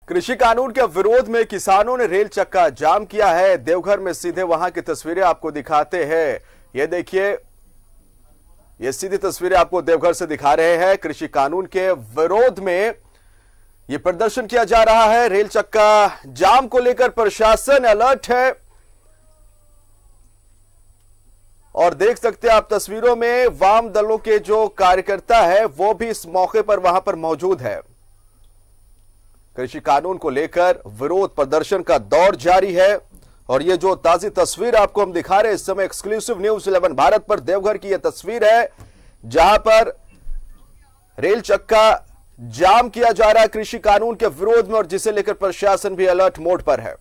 कृषि कानून के विरोध में किसानों ने रेल चक्का जाम किया है। देवघर में सीधे वहां की तस्वीरें आपको दिखाते हैं। ये देखिए, ये सीधी तस्वीरें आपको देवघर से दिखा रहे हैं। कृषि कानून के विरोध में ये प्रदर्शन किया जा रहा है। रेल चक्का जाम को लेकर प्रशासन अलर्ट है और देख सकते हैं आप तस्वीरों में वाम दलों के जो कार्यकर्ता है वो भी इस मौके पर वहां पर मौजूद है। कृषि कानून को लेकर विरोध प्रदर्शन का दौर जारी है और ये जो ताजी तस्वीर आपको हम दिखा रहे हैं इस समय एक्सक्लूसिव न्यूज 11 भारत पर देवघर की यह तस्वीर है जहां पर रेल चक्का जाम किया जा रहा है कृषि कानून के विरोध में और जिसे लेकर प्रशासन भी अलर्ट मोड पर है।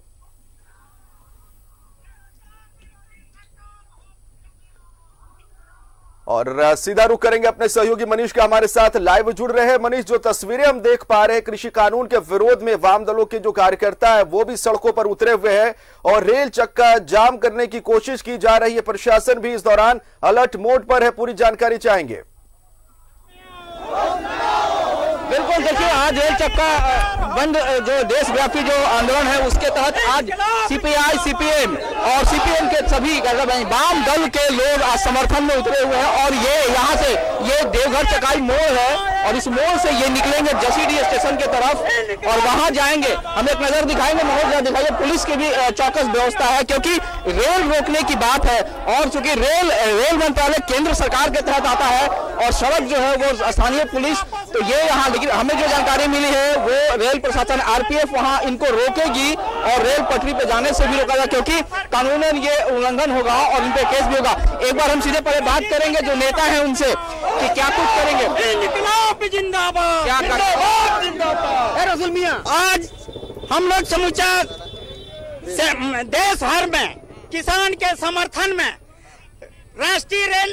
और सीधा रुख करेंगे अपने सहयोगी मनीष का हमारे साथ लाइव जुड़ रहे हैं। मनीष, जो तस्वीरें हम देख पा रहे हैं कृषि कानून के विरोध में वाम दलों के जो कार्यकर्ता है वो भी सड़कों पर उतरे हुए हैं और रेल चक्का जाम करने की कोशिश की जा रही है। प्रशासन भी इस दौरान अलर्ट मोड पर है, पूरी जानकारी चाहेंगे। बिल्कुल, देखिए आज रेल चक्का बंद जो देशव्यापी जो आंदोलन है उसके तहत आज सीपीआई, सीपीएम और सीपीएम के सभी वाम दल के लोग आज समर्थन में उतरे हुए हैं और ये यहाँ से ये देवघर चकाई मोड़ है और इस मोड़ से ये निकलेंगे जसीडीह स्टेशन की तरफ और वहां जाएंगे। हम एक नजर दिखाएंगे, मनोज दिखाइए, पुलिस की भी चौकस व्यवस्था है क्योंकि रेल रोकने की बात है और चूंकि रेल मंत्रालय केंद्र सरकार के तहत आता है और सड़क जो है वो स्थानीय पुलिस, तो ये यहाँ लेकिन हमें जो जानकारी मिली है वो रेल प्रशासन आरपीएफ वहां इनको रोकेगी और रेल पटरी पे जाने से भी रोकेगा क्योंकि कानूनन ये उल्लंघन होगा और इन पे केस भी होगा। एक बार हम सीधे पहले बात करेंगे जो नेता है उनसे कि क्या कुछ करेंगे। जिंदाबाद, क्या जिंदाबाद। रसूल मियां, आज हम लोग समूचा देश भर में किसान के समर्थन में राष्ट्रीय रेल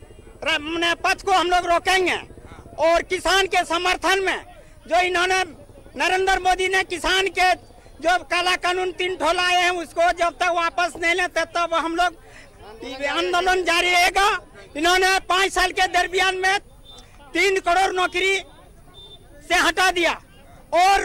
पथ को हम लोग रोकेंगे और किसान के समर्थन में जो इन्होंने नरेंद्र मोदी ने किसान के जो काला कानून 3 ठो लाए हैं उसको जब तक वापस नहीं लेते तब हम लोग आंदोलन जारी रहेगा। इन्होंने 5 साल के दरमियान में 3 करोड़ नौकरी से हटा दिया और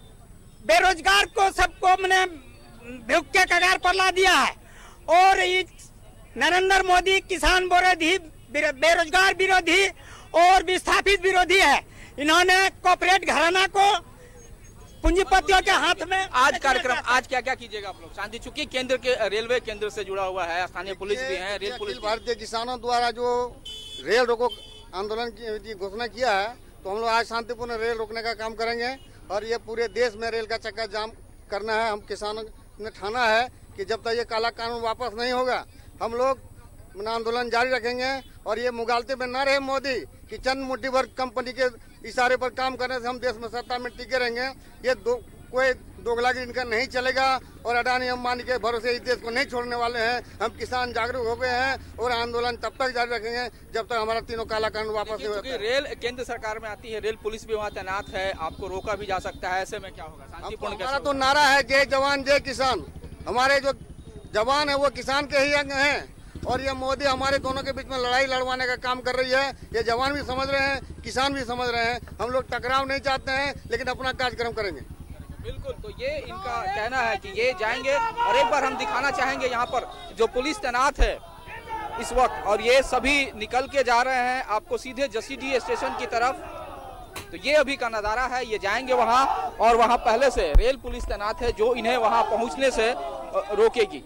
बेरोजगार को सबको मैंने भूख के कगार पर ला दिया है और नरेंद्र मोदी किसान विरोधी, बेरोजगार विरोधी और विस्थापित विरोधी है। इन्होंने कॉर्पोरेट घराना को पूंजीपतियों के हाथ में आज कार्यक्रम आज क्या क्या कीजिएगा आप लोग? शांति, चूंकि केंद्र के रेलवे केंद्र से जुड़ा हुआ है, स्थानीय पुलिस भी है, रेल पुलिस। भारतीय किसानों द्वारा जो रेल रोको आंदोलन की घोषणा किया है तो हम लोग आज शांतिपूर्ण रेल रोकने का काम करेंगे और ये पूरे देश में रेल का चक्का जाम करना है। हम किसानों ने ठाना है कि जब तक ये काला कानून वापस नहीं होगा हम लोग आंदोलन जारी रखेंगे और ये मुगालते में न रहे मोदी कि चंद मुट्ठी भर कंपनी के इशारे पर काम करने से हम देश में सत्ता में टिके रहेंगे। ये कोई दोगलागिरी इनका नहीं चलेगा और अडानी अंबानी के भरोसे इस देश को नहीं छोड़ने वाले हैं। हम किसान जागरूक हो गए हैं और आंदोलन तब तक जारी रखेंगे जब तक हमारा तीनों काला कानून वापस नहीं होता। रेल केंद्र सरकार में आती है, रेल पुलिस भी वहाँ तैनात है, आपको रोका भी जा सकता है, ऐसे में क्या होगा? हमारा तो नारा है जय जवान जय किसान। हमारे जो जवान है वो किसान के ही अंग हैं और ये मोदी हमारे दोनों के बीच में लड़ाई लड़वाने का काम कर रही है। ये जवान भी समझ रहे हैं, किसान भी समझ रहे हैं। हम लोग टकराव नहीं चाहते हैं लेकिन अपना कार्यक्रम करेंगे। बिल्कुल, तो ये इनका कहना है कि ये जाएंगे और एक बार हम दिखाना चाहेंगे यहाँ पर जो पुलिस तैनात है इस वक्त और ये सभी निकल के जा रहे हैं आपको सीधे जसीडीह स्टेशन की तरफ। तो ये अभी का नजारा है, ये जाएंगे वहाँ और वहाँ पहले से रेल पुलिस तैनात है जो इन्हें वहाँ पहुँचने से रोकेगी।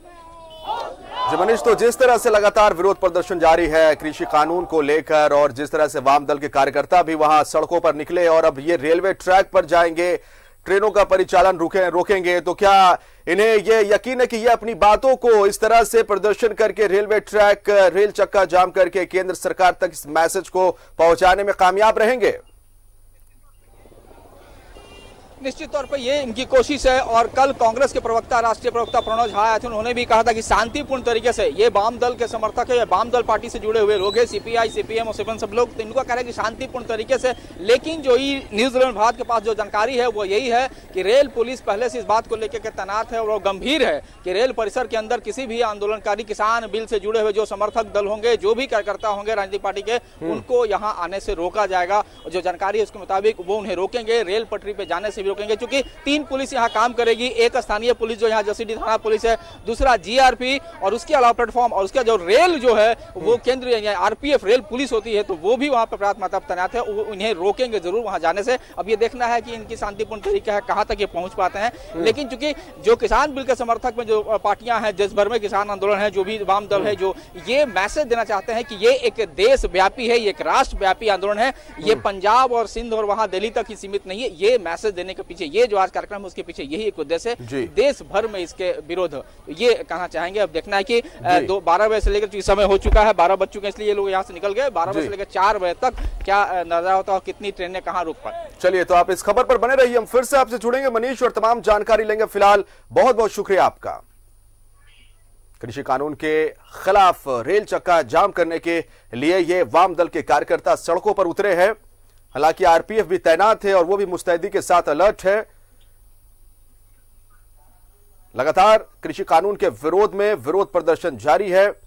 जी मनीष, तो जिस तरह से लगातार विरोध प्रदर्शन जारी है कृषि कानून को लेकर और जिस तरह से वाम दल के कार्यकर्ता भी वहां सड़कों पर निकले और अब ये रेलवे ट्रैक पर जाएंगे, ट्रेनों का परिचालन रोकेंगे, तो क्या इन्हें ये यकीन है कि ये अपनी बातों को इस तरह से प्रदर्शन करके रेलवे ट्रैक, रेल चक्का जाम करके केंद्र सरकार तक इस मैसेज को पहुंचाने में कामयाब रहेंगे? निश्चित तौर पर ये इनकी कोशिश है और कल कांग्रेस के प्रवक्ता, राष्ट्रीय प्रवक्ता प्रणव झा आए थे, उन्होंने भी कहा था कि शांतिपूर्ण तरीके से ये वाम दल के समर्थक है, वाम दल पार्टी से जुड़े हुए लोग हैं, सीपीआई, सीपीएम और सीपीएम सब लोग, तो इनको कह रहे हैं कि शांतिपूर्ण तरीके से। लेकिन जो ही न्यूज 11 भारत के पास जो जानकारी है वो यही है कि रेल पुलिस पहले से इस बात को लेकर के तैनात है और वो गंभीर है कि रेल परिसर के अंदर किसी भी आंदोलनकारी किसान बिल से जुड़े हुए जो समर्थक दल होंगे, जो भी कार्यकर्ता होंगे राजनीतिक पार्टी के, उनको यहाँ आने से रोका जाएगा और जो जानकारी है उसके मुताबिक वो उन्हें रोकेंगे। रेल पटरी पे जाने से भी रोकेंगे, क्योंकि 3 पुलिस यहाँ काम करेगी, एक स्थानीय पुलिस जो यहाँ जसीडीह थाना पुलिस है, दूसरा जीआरपी और उसके अलावा प्लेटफॉर्म और उसका जो रेल जो है वो केंद्रीय आरपीएफ रेल पुलिस होती है, तो वो भी वहाँ पर पर्याप्त मात्रा तैनात है। उन्हें रोकेंगे जरूर वहाँ जाने से। अब ये देखना है कि इनकी शांतिपूर्ण तरीका है कहाँ तक ये पहुँच पाते हैं। लेकिन चूंकि जो किसान बिल के समर्थक में जो पार्टियां हैं, देश भर में किसान आंदोलन है, जो भी वाम दल है, जो ये मैसेज देना चाहते हैं कि ये एक देशव्यापी है, ये एक राष्ट्रव्यापी आंदोलन है, ये पंजाब और सिंध और वहां दिल्ली तक ही सीमित नहीं है। ये मैसेज देने के पीछे ये जो आज कार्यक्रम है उसके पीछे यही एक उद्देश्य है, देश भर में इसके विरोध ये कहना चाहेंगे। अब देखना है कि 12 बजे से लेकर समय हो चुका है, 12 बज चुके हैं, इसलिए ये लोग यहाँ से निकल गए। 12 बजे से लेकर 4 बजे तक क्या नजर होता है और कितनी ट्रेनें कहाँ रुक पाए। चलिए, तो आप इस खबर पर बने रहिए, हम फिर से आपसे जुड़ेंगे मनीष और तमाम जानकारी लेंगे। फिलहाल बहुत बहुत शुक्रिया आपका। कृषि कानून के खिलाफ रेल चक्का जाम करने के लिए ये वाम दल के कार्यकर्ता सड़कों पर उतरे हैं। हालांकि आरपीएफ भी तैनात है और वो भी मुस्तैदी के साथ अलर्ट है। लगातार कृषि कानून के विरोध में विरोध प्रदर्शन जारी है।